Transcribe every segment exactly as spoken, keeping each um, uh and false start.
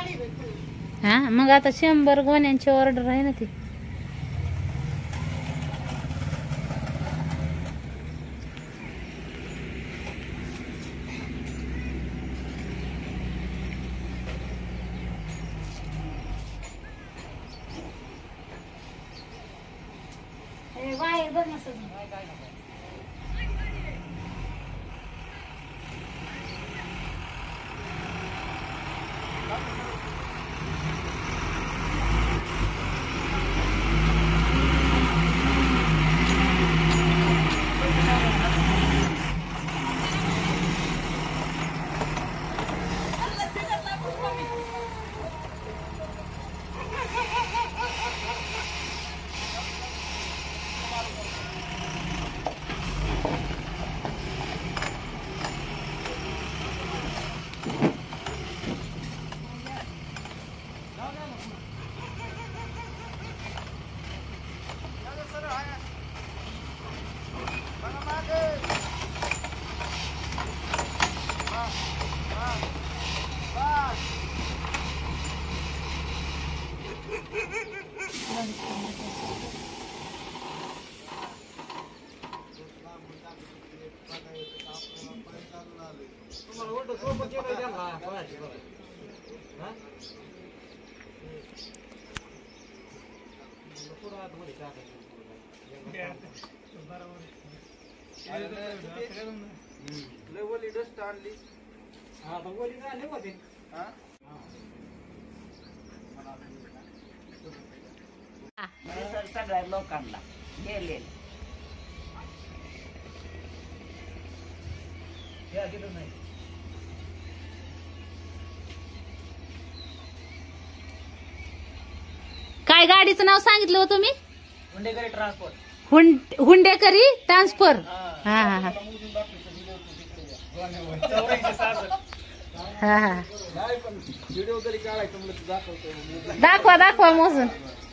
हा मग आता शंभर गोण्यांची ऑर्डर आहे ना ती. बाहेर बघ ना सगळं. सगळ्या लोकांना गेले काय गाडीचं नाव सांगितलं होतं मी? हुंडेकरी ट्रान्सपोर्ट. हुंडेकरी ट्रान्सफर. हा हा हा हा हा दाखवा दाखवा मोजून.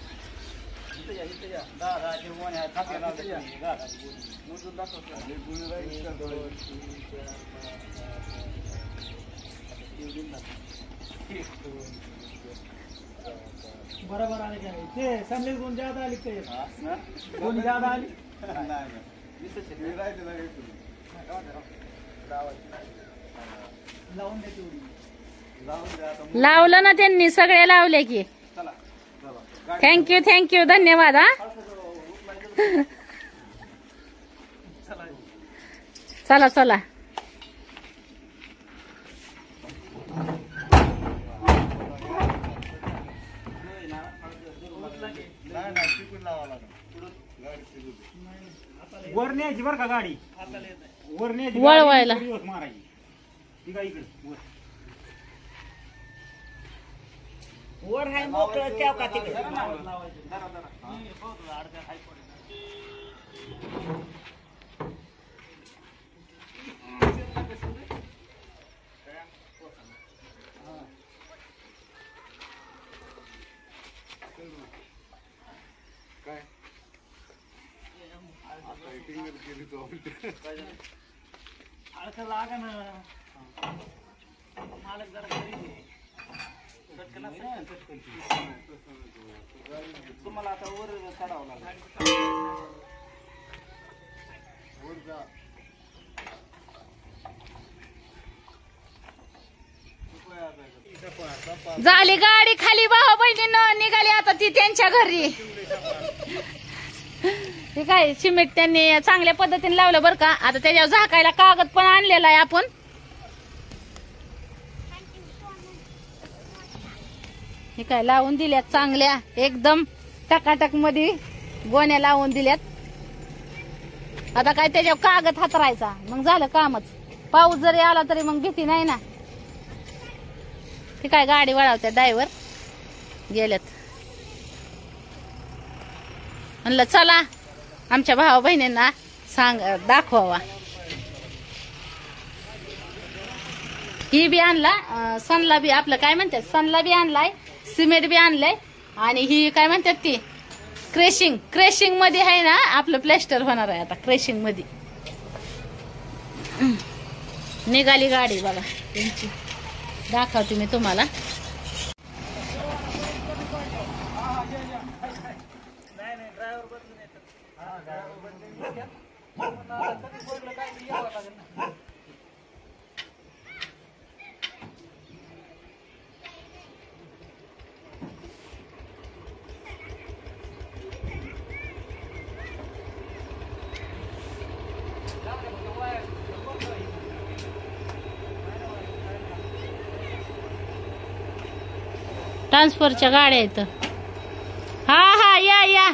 बरोबर आले काय ते समले गुण ज्यादा आली ते गुण ज्यादा आली लावून लावलं ना त्यांनी, सगळे लावले की. थँक्यू थँक्यू धन्यवाद. हा चला चला. वर न्यायची बरं का गाडी, वर न्यायची वळवायला मारायची. ती काय इकडे वर वर आहे मोकळं त्या का तिकडे लागा ना मालक जरा तुम्हाला आता वर चढावं लागेल. झाली गाडी खाली. भाऊ बहिणीनं निघाली आता ती त्यांच्या घरी. हे काय सिमेंट त्यांनी चांगल्या पद्धतीने लावलं बरं का. आता त्याच्यावर झाकायला कागद पण आणलेला आहे आपण. हे काय लावून दिल्यात चांगल्या एकदम टकाटक मध्ये गोण्या लावून दिल्यात. आता काय त्याच्यावर कागद हातरायचा मग झालं कामच. पाऊस जरी आला तरी मग भीती नाही ना. हे काय गाडी वळवत्या ड्रायव्हर गेल्यात. म्हणलं चला आमच्या भावा बहिणींना सांग दाखवावा. ही बी आणला सनला बी आपलं काय म्हणतात सनला बी आणलाय, सिमेंट बी आणलंय आणि ही काय म्हणतात ती क्रेशिंग. क्रेशिंग मध्ये आहे ना आपलं प्लॅस्टर होणार आहे आता. क्रेशिंग मध्ये निघाली गाडी बघा त्यांची, दाखवते मी तुम्हाला. ट्रान्सफरच्या गाड्या आहेत. हा हा या या.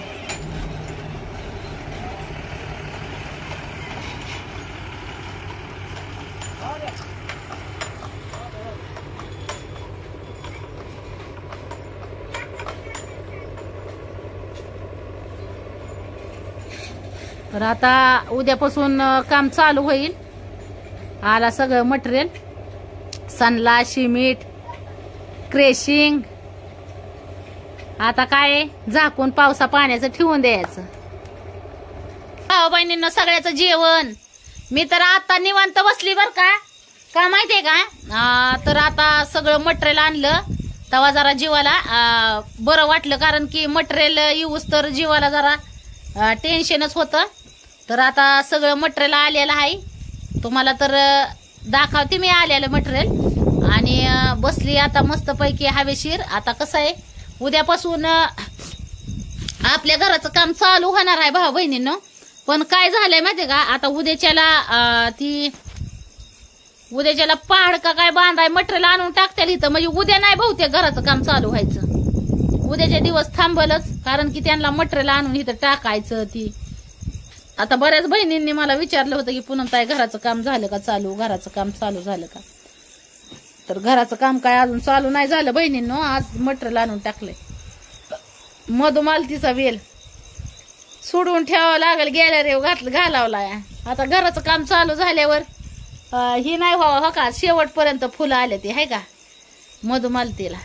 तर आता उद्यापासून काम चालू होईल. आला सगळं मटेरियल, सनला, सिमेंट, क्रेशिंग. आता काय झाकून पावसा पाण्याचं ठेवून द्यायचं. भाऊ बहिणींना सगळ्याचं जेवण. मी तर आता निवांत बसली बर का. का माहितीये का, तर आता सगळं मटेरियल आणलं तेव्हा जरा जीवाला बरं वाटलं. कारण की मटेरियल येऊस तर जीवाला जरा टेन्शनच होतं. तर आता सगळं मटेरियल आलेलं आहे. तुम्हाला तर दाखवते मी आलेलं मटेरियल. आणि बसली आता मस्तपैकी हवेशीर. आता कसं आहे, उद्यापासून आपल्या घराचं काम चालू होणार आहे भाऊ बहिणींनो. पण काय झालंय माहितीये का, आता उद्याच्याला ती उद्याच्याला पहाड का काय बांधाय मटेरियल आणून टाकत्याल इथं. म्हणजे उद्या नाही बहुतेक घराचं काम चालू व्हायचं. उद्याच्या दिवस थांबलच. कारण की त्यांना मटेरियल आणून इथं टाकायचं. ती आता बऱ्याच बहिणींनी मला विचारलं होतं की पूनम ताई घराचं काम झालं का चालू, घराचं काम चालू झालं का. तर घराचं काम काय अजून चालू नाही झालं बहिणींनो. आज मटेरियल आणून टाकलंय. मधुमालतीचा वेल सोडून ठेवावं लागेल, गॅलरी घातलं घालावलाय. आता घराचं काम चालू झाल्यावर ही नाही व्हावं हो का, शेवटपर्यंत फुलं आले ते आहे का मधुमालतीला.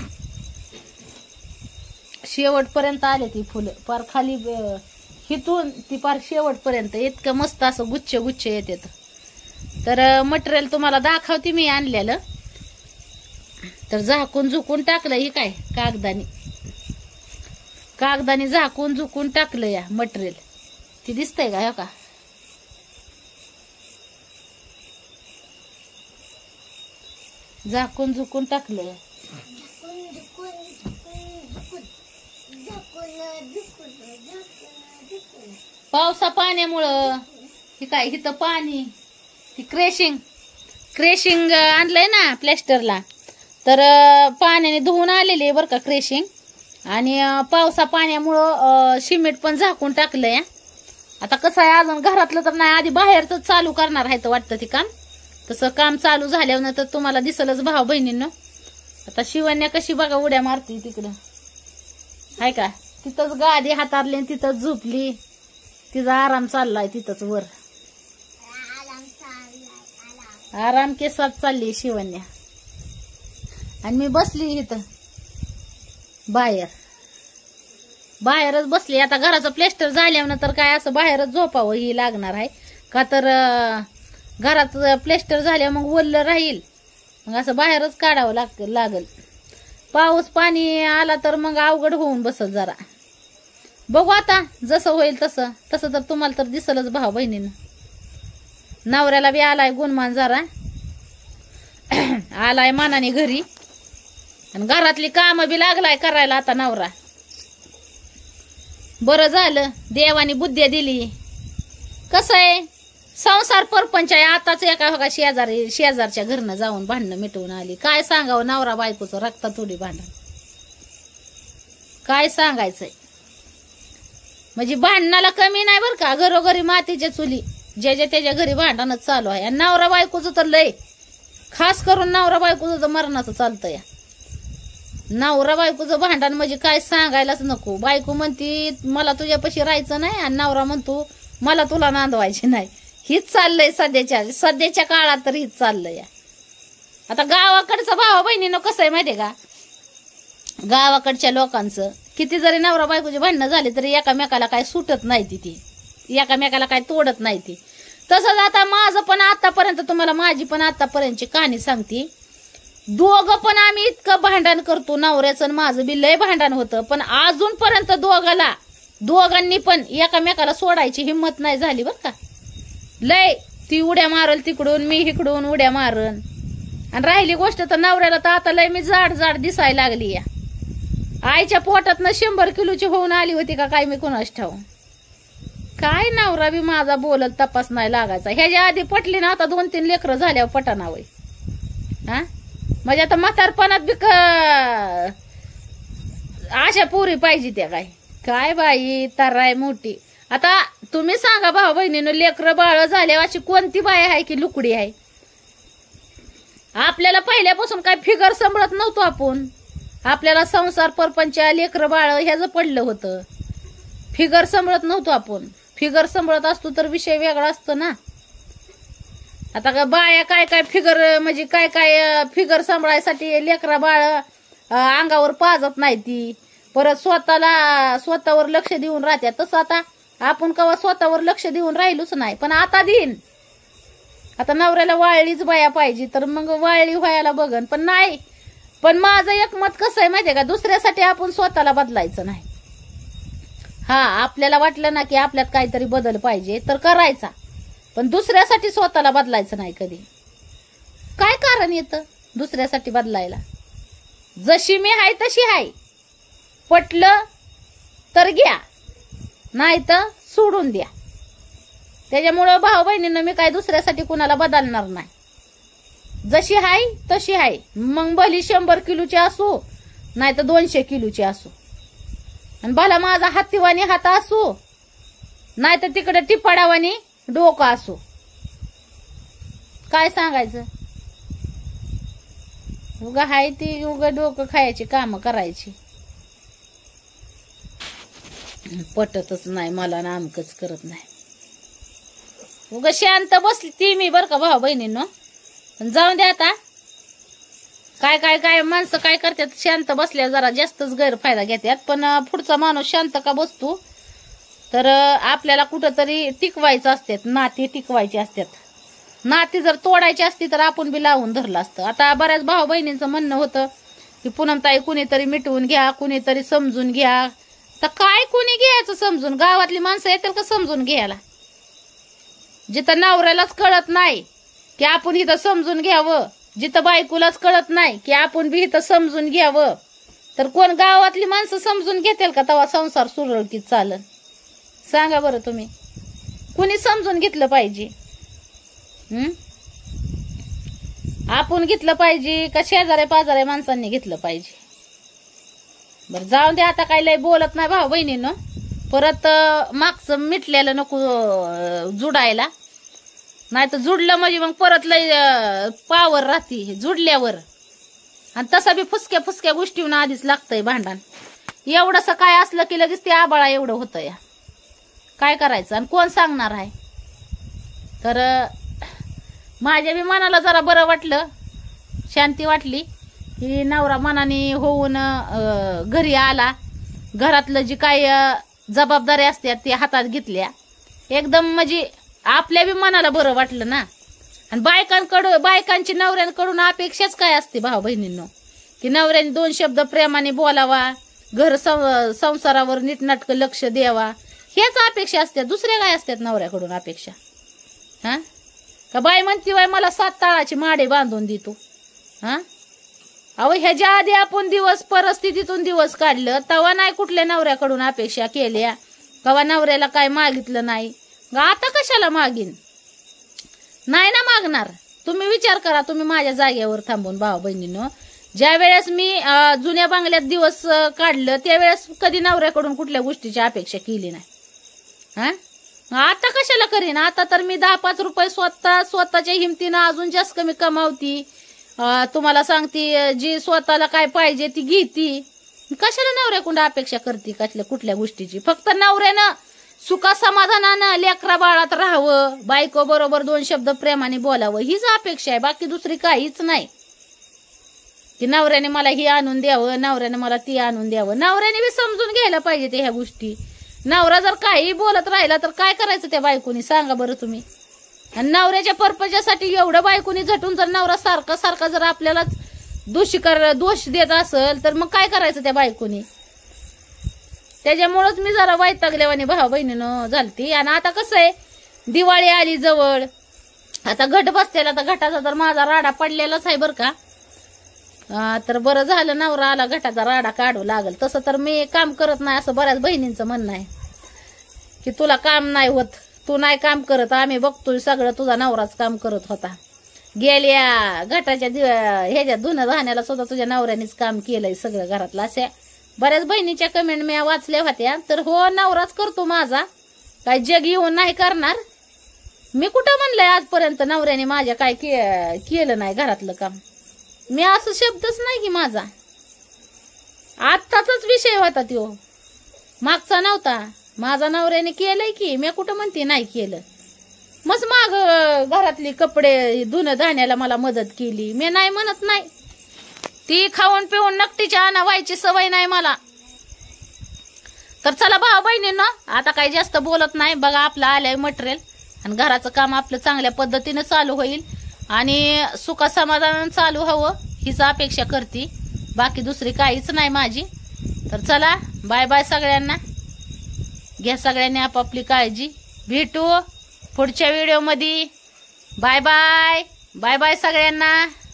शेवटपर्यंत आले ती फुलं, पार खाली हिथून ती पार शेवटपर्यंत इतकं मस्त असं गुच्छ गुच्छ येते. तर मटेरियल तुम्हाला दाखवते मी आणलेलं. तर झाकून झुकून टाकलं. ही काय कागदानी कागदानी झाकून झुकून टाकलं या मटेरियल. ती दिसतंय का हो का, झाकून झुकून टाकलं. पावसा पाण्यामुळं ही काय इथं पाणी, ती क्रेशिंग क्रेशिंग आणलंय ना प्लॅस्टरला. तर पाण्याने धुवून आलेली बरं का क्रेशिंग. आणि पावसा पाण्यामुळं सिमेंट पण झाकून टाकलंय. आता कसं आहे, अजून घरातलं तर नाही, आधी बाहेरच चालू करणार आहे तर वाटतं ते काम. तसं काम चालू झाल्यावर तर तुम्हाला दिसलच भाऊ बहिणींनो. आता शिवण्या कशी बघा उड्या मारती तिकडं आहे का. तिथंच गादी हातारली, तिथंच झोपली, तिचा आराम चाललाय तिथंच वर. आराम के साथ चालली शिवण्या. आणि मी बसली इथं बाहेर बाहेरच बसली. आता घराचं प्लॅस्टर झाल्यानंतर काय असं बाहेरच झोपावं ही लागणार आहे का. तर घरात प्लॅस्टर झाल्या मग ओल्लं राहील, मग असं बाहेरच काढावं लाग लागल. पाऊस पाणी आला तर मग अवघड होऊन बसल जरा. बघू आता जसं होईल तसं. तसं तर तुम्हाला तर दिसलच भाऊ बहिणीनं. नवऱ्याला बी आलाय गुणमान जरा, आलाय मानाने घरी. आणि घरातली कामं बी लागलाय करायला आता नवरा. बरं झालं देवानी बुद्धी दिली. कसं आहे, संसार परपंच आहे. आताच एका बघा शेजारी शेजारच्या घरनं जाऊन भांडणं मिटवून आली. काय सांगावं नवरा बायकोचं रक्ता थोडी भांडण, काय सांगायचंय. म्हणजे भांडणाला कमी नाही बरं का. घरोघरी मातीच्या चुली, ज्याच्या त्याच्या घरी भांडणच चालू आहे. आणि नवरा बायकोचं तर लय, खास करून नवरा बायकोचं तर मरणाचं चालतं या. नवरा बायकोचं भांडण म्हणजे काय सांगायलाच नको. बायको म्हणती मला तुझ्यापाशी राहायचं नाही, आणि नवरा म्हणतो मला तुला नांदवायचे नाही. हीच चाललंय सध्याच्या सध्याच्या काळात तर हीच चाललंय. आता गावाकडचं भावा बहिणीनं कसं आहे माहितीये का, गावाकडच्या लोकांचं किती जरी नवरा बायकोची भांडणं झाली तरी एकामेकाला काय सुटत नाही ती ती एकामेकाला काय तोडत नाही ती. तसंच आता माझं पण आतापर्यंत तुम्हाला माझी पण आतापर्यंतची कहाणी सांगते. दोघं पण आम्ही इतकं भांडण करतो, नवऱ्याचं आणि माझं बी लय भांडण होतं. पण अजूनपर्यंत दोघाला दोघांनी पण एकामेकाला सोडायची हिंमत नाही झाली बरं का. लय ती उड्या मारल तिकडून, मी इकडून उड्या मारन. आणि राहिली गोष्ट तर नवऱ्याला तर आता लय मी जाड जाड दिसायला लागली. या आईच्या पोटातनं शंभर किलोची होऊन आली होती का काय मी कोणाच ठाऊ. काय नवरा बी माझा बोलत तपास नाही लागायचा. ह्याच्या आधी पटली ना, आता दोन तीन लेकरं झाल्यावर पटाना वय. हा म्हणजे आता म्हातारपणात बी क- अशा पुरी पाहिजे त्या काय काय बाई तराय मोठी. आता तुम्ही सांगा भाऊ बहिणीनं लेकरं बाळ झाले अशी कोणती बाई आहे की लुकडी आहे. आपल्याला पहिल्यापासून काय फिगर सांभाळत नव्हतो आपण. आपल्याला संसार परपंच लेकरं बाळ ह्याचं पडलं होतं. फिगर सांभाळत नव्हतो आपण. फिगर सांभाळत असतो तर विषय वेगळा असतो ना. आता का बाया काय काय फिगर म्हणजे काय काय फिगर सांभाळायसाठी लेकरा बाळ अंगावर पाजत नाही ती. परत स्वतःला स्वतःवर लक्ष देऊन राहत्या. तसं आता आपण कवा स्वतःवर लक्ष देऊन राहिलोच नाही. पण आता देईन. आता नवऱ्याला वाळलीच बाया पाहिजे तर मग वाळली व्हायला बघन. पण नाही. पण माझं एक मत कसं आहे माहितीये का, दुसऱ्यासाठी आपण स्वतःला बदलायचं नाही. हा आपल्याला वाटलं ना की आपल्यात काहीतरी बदल पाहिजे तर करायचा. पण दुसऱ्यासाठी स्वतःला बदलायचं नाही कधी. काय कारण येतं दुसऱ्यासाठी बदलायला. जशी मी आहे तशी आहे. पटलं तर घ्या नाही तर सोडून द्या. त्याच्यामुळं भाऊ बहिणींना मी काय दुसऱ्यासाठी कुणाला बदलणार नाही. जशी आहे तशी आहे. मग भली शंभर किलोची असो नाही तर दोनशे किलोची असो. आणि भला माझा हातीवानी हात असो नाही तर तिकडे टिपाडावानी डोकं असो. काय सांगायचं. उगा हाय ती उगा डोकं खायची काम करायची. पटतच नाही मला ना आमकच करत नाही. उगा शांत बसली ती मी बर का भाऊ बहिणींनो. पण जाऊन द्या आता. काय काय काय माणसं काय करतात शांत बसल्या जरा जास्तच गैरफायदा घेतात. पण पुढचा माणूस शांत का बसतो तर आपल्याला कुठंतरी टिकवायचं असतात. नाती टिकवायची असतात. नाती जर तोडायची असती तर आपण बी लावून धरलं असतं. आता बऱ्याच भाऊ बहिणींचं म्हणणं होतं की पूनमताई कुणीतरी मिटवून घ्या कुणीतरी समजून घ्या. तर काय कुणी घ्यायचं समजून. गावातली माणसं येतील का समजून घ्यायला. जिथं नवऱ्यालाच कळत नाही की आपण इथं समजून घ्यावं. जिथं बायकोलाच कळत नाही की आपण बी इथं समजून घ्यावं तर कोण गावातली माणसं समजून घेतील का तेव्हा संसार सुरळीत चालन. सांगा बरं तुम्ही. कुणी समजून घेतलं पाहिजे. हम्म आपण घेतलं पाहिजे का शेजाऱ्या पाजाऱ्या माणसांनी घेतलं पाहिजे. बर जाऊन दे आता. काय लय बोलत नाही भाऊ बहिणीनं. परत मागचं मिटलेलं नको जुडायला. नाही तर जुडलं म्हणजे मग परत लय पावर राहते जुडल्यावर. आणि तसा बी फुसक्या फुसक्या गोष्टीहून आधीच लागतंय भांडण. एवढंसं काय असलं की लगेच ते आबाळा एवढं होतं या. काय करायचं आणि कोण सांगणार आहे. तर माझ्या बी मनाला जरा बरं वाटलं. शांती वाटली की नवरा मनाने होऊन घरी आला. घरातलं जी काय जबाबदारी असतात ते हातात घेतल्या. एकदम म्हणजे आपल्या बी मनाला बरं वाटलं ना. आणि बायकांकडून बायकांची नवऱ्यांकडून अपेक्षाच काय असते भाऊ बहिणींनो की नवऱ्याने दोन शब्द प्रेमाने बोलावा. घर संसारावर नीटनाटकं लक्ष द्यावा. हेच अपेक्षा असतात. दुसऱ्या काय असतात नवऱ्याकडून अपेक्षा. हा का बाई म्हणती बाय मला सात ताळाची माडे बांधून देतो. हा अहो ह्याच्या आधी आपण दिवस परिस्थितीतून दिवस काढलं तेव्हा नाही कुठल्या नवऱ्याकडून अपेक्षा केल्या. तेव्हा नवऱ्याला काय मागितलं नाही. आता कशाला मागीन. नाही ना मागणार. तुम्ही विचार करा. तुम्ही माझ्या जागेवर थांबून भाऊ बहिणीनं. ज्या वेळेस मी जुन्या बंगल्यात दिवस काढलं त्यावेळेस कधी नवऱ्याकडून कुठल्या गोष्टीची अपेक्षा केली नाही. हा आता कशाला करीन. आता तर मी दहा पाच रुपये स्वतः स्वतःच्या हिमतीनं अजून जास्त कमी कमावती. तुम्हाला सांगते जी स्वतःला काय पाहिजे ती घेती. कशाला नवऱ्याकडून अपेक्षा करते कसल्या कुठल्या गोष्टीची. फक्त नवऱ्यानं सुखा समाधानानं लेकरा बाळात राहावं. बायको बरोबर दोन शब्द प्रेमाने बोलावं हीच अपेक्षा आहे. बाकी दुसरी काहीच नाही. की नवऱ्याने मला ही आणून द्यावं नवऱ्याने मला ती आणून द्यावं. नवऱ्याने बी समजून घ्यायला पाहिजे ते ह्या गोष्टी. नवरा जर काही बोलत राहिला तर काय करायचं त्या बायकोनी सांगा बरं तुम्ही. आणि नवऱ्याच्या पर्पजासाठी एवढं बायकोनी झटून जर नवरा सारखा सारखा जर आपल्यालाच दोषी कर दोष देत असेल तर मग काय करायचं त्या बायकोनी. त्याच्यामुळेच मी जरा वैतागल्यावानी भाऊ बहिणीनं झालती. आणि आता कसं आहे दिवाळी आली जवळ. आता घट बसतेला तर घटाचा तर माझा राडा पडलेलाच आहे बरं का. तर बरं झालं नवरा आला घटाचा राडा काढू लागल. तसं तर मी काम करत नाही असं बऱ्याच बहिणींचं म्हणणं आहे की तुला काम नाही होत. तू नाही काम करत आम्ही बघतोय सगळं तुझा नवराच काम करत होता. गेल्या घटाच्या दिव ह्याच्या धुणं धाण्याला सुद्धा तुझ्या नवऱ्यानेच काम केलंय सगळं घरातलं. अशा बऱ्याच बहिणीच्या कमेंट मी वाचल्या होत्या. तर हो, नवराच करतो माझा, काय जग येऊन नाही करणार. मी कुठं म्हणलंय आजपर्यंत नवऱ्याने माझ्या काय केलं नाही घरातलं काम. मी असं शब्दच नाही की माझा. आत्ताचाच विषय होता तो, मागचा नव्हता. माझा नवऱ्याने केलंय की, मी कुठं म्हणते नाही केलं. मग माग घरातली कपडे धुणं धाण्याला मला मदत केली, मी नाही म्हणत नाही. ती खाऊन पिऊन नकटीच्या आणा व्हायची सवय नाही मला. तर चला भाऊ बहिणींनो, आता काही जास्त बोलत नाही. बघा आपलं आलंय मटेरियल आणि घराचं काम आपलं चांगल्या पद्धतीनं चालू होईल आणि सुखा समाधान चालू हवं हीच अपेक्षा करते. बाकी दुसरी काहीच नाही माझी. तर चला, बाय बाय सगळ्यांना. घ्या सगळ्यांनी आपापली काळजी. भेटू पुढच्या व्हिडिओ मध्ये. Bye bye. बाय बाय सगळ्यांना.